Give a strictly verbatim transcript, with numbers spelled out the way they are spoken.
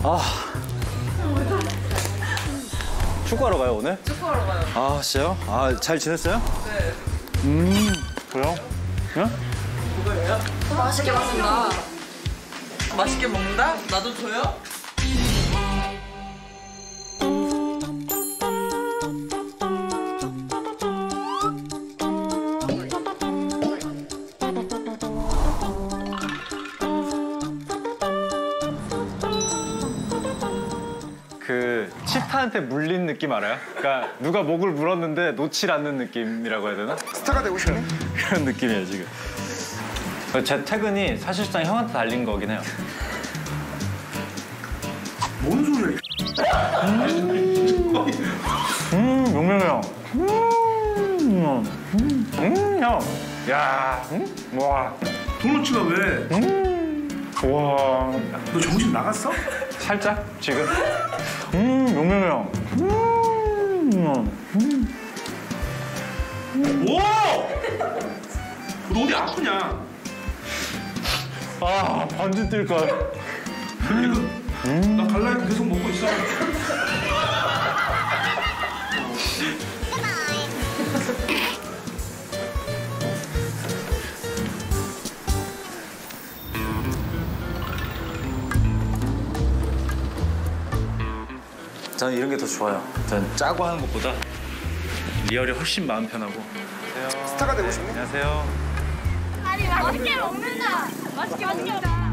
아. 축구하러 가요, 오늘? 축구하러 가요. 아, 진짜요? 아, 잘 지냈어요? 네. 음, 그래요? 응? 그거예요? 맛있게 먹는다. 맛있게 먹는다? 나도 줘요? 그 치타한테 물린 느낌 알아요? 그러니까 누가 목을 물었는데 놓질 않는 느낌이라고 해야 되나? 스타가 되고 싶네. 그런 느낌이에요, 지금. 제 퇴근이 사실상 형한테 달린 거긴 해요. 뭔 소리야? 음, 음 용명이 형. 음, 음, 음, 형. 야, 음, 와. 도너츠가 왜? 음, 와. 너 정신 나갔어? 살짝 지금. 음, 용명이 형. 음, 음. 오! 너 어디 아프냐? 아, 반지 뛸까. 이거 음. 나 갈라이트 계속 먹고 있어. 저는 이런 게 더 좋아요. 저는 짜고 하는 것보다 리얼이 훨씬 마음 편하고. 안녕하세요. 스타가 되고 싶네. 안녕하세요. 맛있게 먹는다. 맛있게 먹는다.